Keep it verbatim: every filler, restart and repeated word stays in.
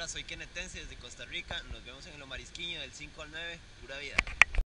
soy Kenetense desde Costa Rica. Nos vemos en el Marisquiño del cinco al nueve. Pura vida.